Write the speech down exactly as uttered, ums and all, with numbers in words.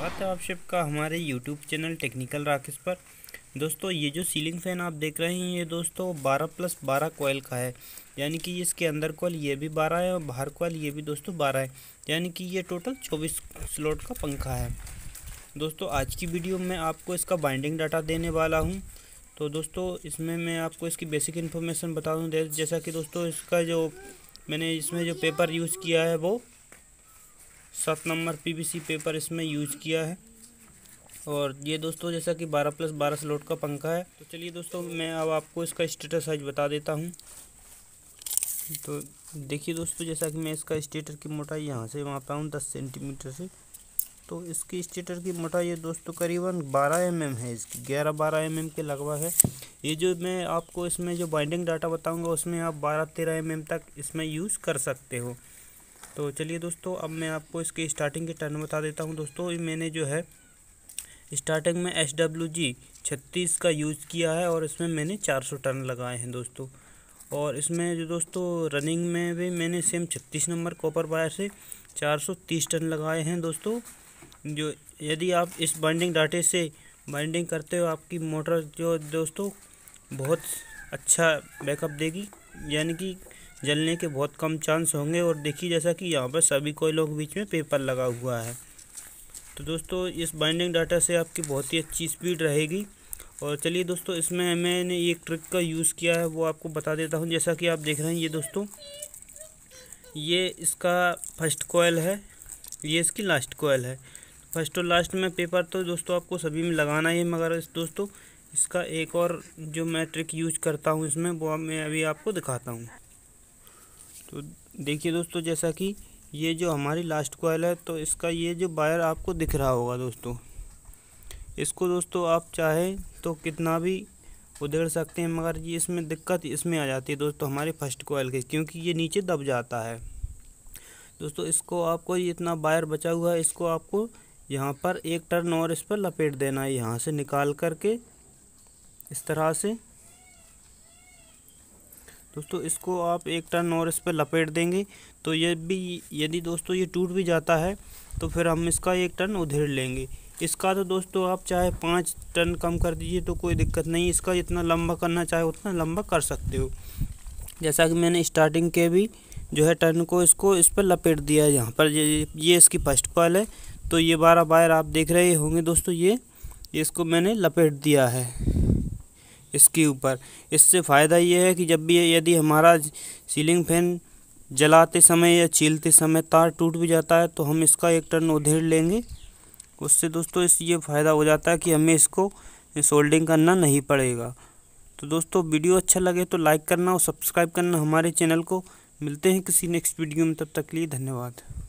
स्वागत है आप सबका हमारे यूट्यूब चैनल टेक्निकल राकेश पर। दोस्तों ये जो सीलिंग फ़ैन आप देख रहे हैं ये दोस्तों बारह प्लस बारह कोयल का है, यानी कि इसके अंदर कोयल ये भी बारह है और बाहर कोयल ये भी दोस्तों बारह है, यानी कि ये टोटल चौबीस स्लॉट का पंखा है। दोस्तों आज की वीडियो में आपको इसका बाइंडिंग डाटा देने वाला हूँ। तो दोस्तों इसमें मैं आपको इसकी बेसिक इन्फॉर्मेशन बता दूँ, जैसा कि दोस्तों इसका जो मैंने इसमें जो पेपर यूज़ किया है वो सात नंबर पीवीसी पेपर इसमें यूज किया है। और ये दोस्तों जैसा कि बारह प्लस बारह स्लॉट का पंखा है। तो चलिए दोस्तों मैं अब आपको इसका स्टेटर साइज बता देता हूँ। तो देखिए दोस्तों, जैसा कि मैं इसका स्टेटर की मोटाई यहाँ से मापा हूँ दस सेंटीमीटर से। तो इसकी स्टेटर की मोटाई ये दोस्तों करीबन बारह एम एम है, इसकी ग्यारह बारह एम एम के लगभग है। ये जो मैं आपको इसमें जो बाइंडिंग डाटा बताऊँगा उसमें आप बारह तेरह एम एम तक इसमें यूज़ कर सकते हो। तो चलिए दोस्तों अब मैं आपको इसके स्टार्टिंग के टर्न बता देता हूं। दोस्तों मैंने जो है स्टार्टिंग में एस डब्ल्यू जी छत्तीस का यूज़ किया है और इसमें मैंने चार सौ टर्न लगाए हैं दोस्तों। और इसमें जो दोस्तों रनिंग में भी मैंने सेम छत्तीस नंबर कॉपर वायर से चार सौ तीस टर्न लगाए हैं दोस्तों। जो यदि आप इस बाइंडिंग डाटे से बाइंडिंग करते हो आपकी मोटर जो दोस्तों बहुत अच्छा बैकअप देगी, यानी कि जलने के बहुत कम चांस होंगे। और देखिए जैसा कि यहाँ पर सभी कोयलों के बीच में पेपर लगा हुआ है। तो दोस्तों इस बाइंडिंग डाटा से आपकी बहुत ही अच्छी स्पीड रहेगी। और चलिए दोस्तों इसमें मैंने एक ट्रिक का यूज़ किया है वो आपको बता देता हूँ। जैसा कि आप देख रहे हैं ये दोस्तों ये इसका फर्स्ट कोयल है, ये इसकी लास्ट कोयल है। फर्स्ट और लास्ट में पेपर तो दोस्तों आपको सभी में लगाना ही है, मगर इस दोस्तों इसका एक और जो मैं ट्रिक यूज़ करता हूँ इसमें वो मैं अभी आपको दिखाता हूँ। तो देखिए दोस्तों जैसा कि ये जो हमारी लास्ट कोयल है तो इसका ये जो वायर आपको दिख रहा होगा दोस्तों, इसको दोस्तों आप चाहें तो कितना भी उधेड़ सकते हैं, मगर ये इसमें दिक्कत इसमें आ जाती है दोस्तों हमारी फर्स्ट कोयल के, क्योंकि ये नीचे दब जाता है दोस्तों। इसको आपको इतना वायर बचा हुआ है, इसको आपको यहाँ पर एक टर्न और इस पर लपेट देना है, यहाँ से निकाल करके इस तरह से दोस्तों इसको आप एक टर्न और इस पर लपेट देंगे। तो ये भी यदि दोस्तों ये टूट भी जाता है तो फिर हम इसका एक टर्न उधेड़ लेंगे। इसका तो दोस्तों आप चाहे पाँच टर्न कम कर दीजिए तो कोई दिक्कत नहीं, इसका जितना लंबा करना चाहे उतना लंबा कर सकते हो। जैसा कि मैंने स्टार्टिंग के भी जो है टर्न को इसको इस पर लपेट दिया है। यहाँ पर ये, ये इसकी फर्स्ट कॉल है। तो ये बारह वायर आप देख रहे होंगे दोस्तों, ये इसको मैंने लपेट दिया है इसके ऊपर। इससे फ़ायदा ये है कि जब भी यदि हमारा सीलिंग फैन जलाते समय या छीलते समय तार टूट भी जाता है तो हम इसका एक टर्न उधेड़ लेंगे। उससे दोस्तों इस ये फ़ायदा हो जाता है कि हमें इसको सोल्डिंग करना नहीं पड़ेगा। तो दोस्तों वीडियो अच्छा लगे तो लाइक करना और सब्सक्राइब करना हमारे चैनल को। मिलते हैं किसी नेक्स्ट वीडियो में, तब तक के लिए धन्यवाद।